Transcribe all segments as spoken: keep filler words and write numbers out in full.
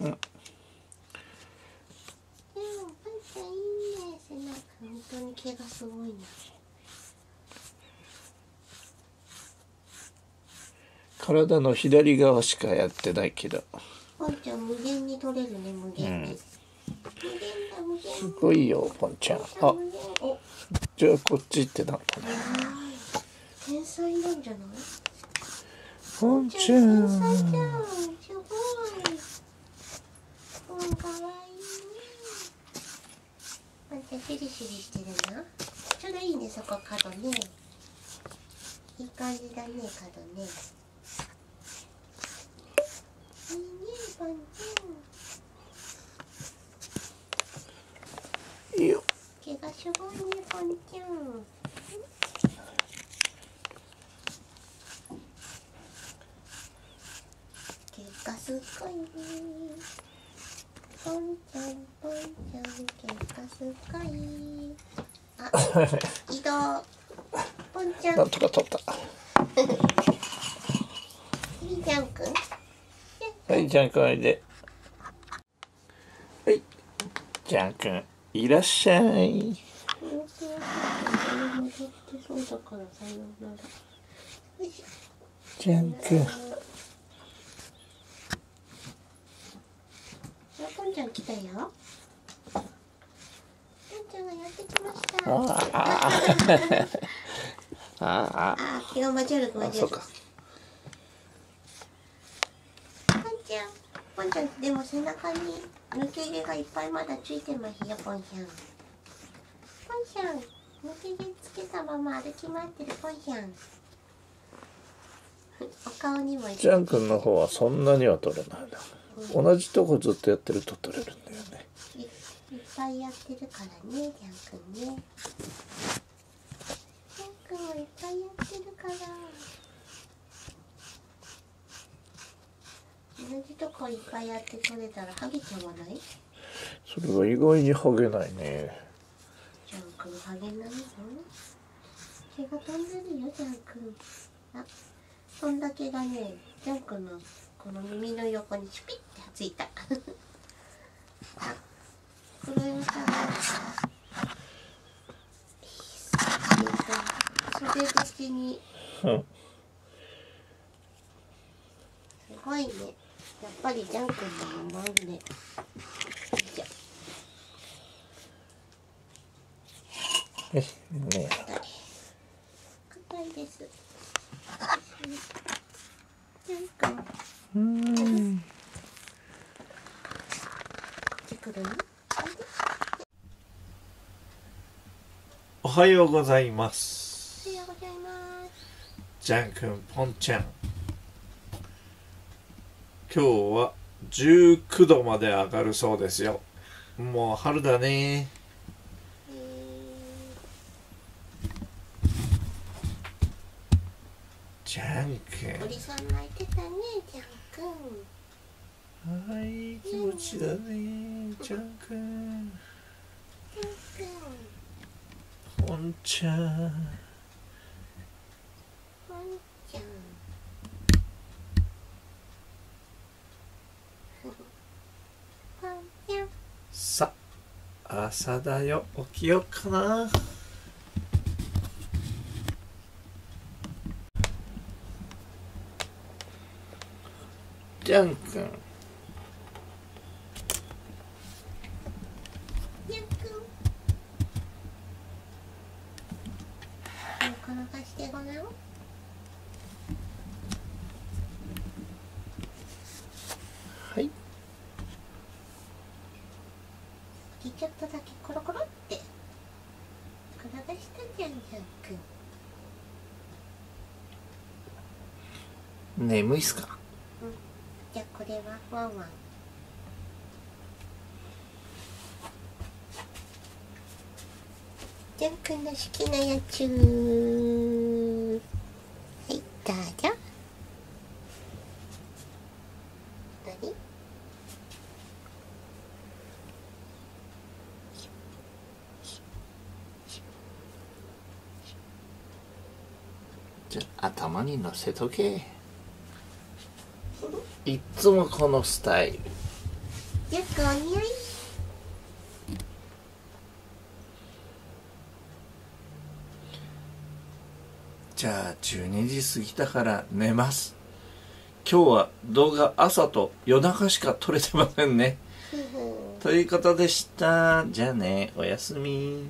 うん。 でもパンちゃんいいね。背中本当に毛がすごいな。 体の左側しかやってないけど。 パンちゃん無限に取れるね、無限に。うん、無限だ無限。 すごいよパンちゃん。あ、じゃあこっち行ってなったね。 天才なんじゃない？ パンちゃん。 天才じゃん。すごい。うん、かわいいね。パンちゃんシリシリしてるな。ちょうどいいね、そこ角ね。いい感じだね、角ね。いいね、パンちゃん。いいよ。毛がすごいね、パンちゃん。毛がすごいね。ポンちゃん、ポンちゃん、毛がすごい。あ、移動。ポンちゃん。 なんとか取った。 いいじゃんくん。 はい、ジャン君おいで。はい、ジャン君いらっしゃい。ジャン君。 ポンちゃん来たよ。ポンちゃんがやってきました。 ああ。ああ、気が交わる、交わる。ポンちゃん、ポンちゃん、でも背中に抜け毛がいっぱいまだついてますよ、ポンちゃん。ポンちゃん、抜け毛つけたまま歩き回ってるポンちゃん。お顔にも。 ジャン君の方はそんなには取れないな。うん、同じとこずっとやってると取れるんだよね。 い, いっぱいやってるからね、ジャン君ね。ジャン君はいっぱいやってるから。同じとこいっぱいやって取れたらハゲちゃわない？ それは意外にハゲないね。 ジャン君ハゲないの？毛が飛んでるよ、ジャン君。あ、飛んだ毛がね、ジャン君のこの耳の横にシュピッてついた。あ、これをさ、袖口に。すごいね。やっぱりジャン君のままね。じゃ。 え、ね。 硬いです。ジャン君。 うん。 こっち来るの？ おはようございます。 おはようございます。 ジャン君、ポンちゃん。今日はじゅうきゅうどまで上がるそうですよ。もう春だね。ジャン君。 鳥さん泣いてたね、ジャン君。 はい、気持ちだね、ジャン君。 ジャン君。ポンちゃん。 ポンちゃん。ポンちゃん。 さあ、朝だよ。起きようかな。ジャン君。 ジャン君。転がしてごらん。 はい。 ちょっとだけコロコロって転がしたじゃん、ジャン君。 眠いっすか？ うん。じゃあこれはワンワン。ジャン君の好きなやつ。はい、どうぞ。何？ じゃあ頭に乗せとけ。いっつもこのスタイル。 ジャックお似合い。 じゃあじゅうにじ過ぎたから寝ます。今日は動画朝と夜中しか撮れてませんね。ということでした。じゃあね、おやすみ。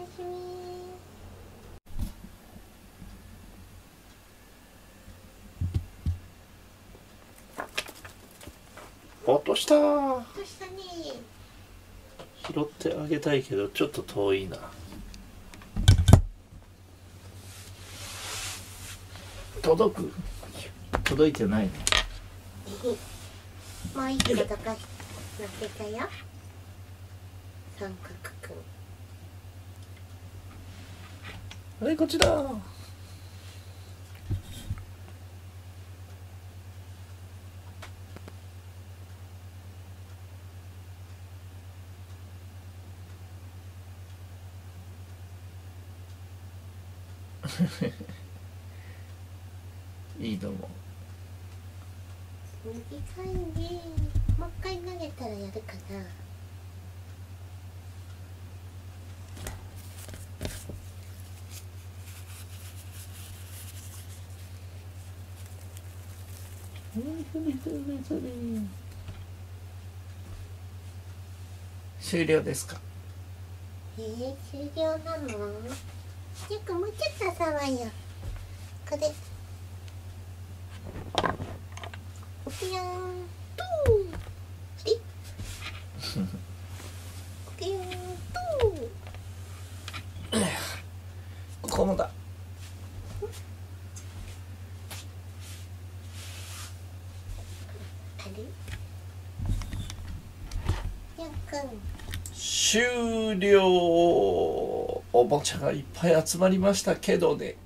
落とした。 どうしたね。 拾ってあげたいけどちょっと遠いな。届く？届いてないね。 もう一個とか乗ってたよ。三角くん。 はい、こっちだ。いいと思う。 短いね。もう一回投げたらやるかな。 終了ですか？ えー、終了なの？よくもうちょっと遊ばんよ。これ。ぴよんとー。あれ？ぴよんとー。 ここもだ。 あれ？やっくん。 終了。おもちゃがいっぱい集まりましたけどね。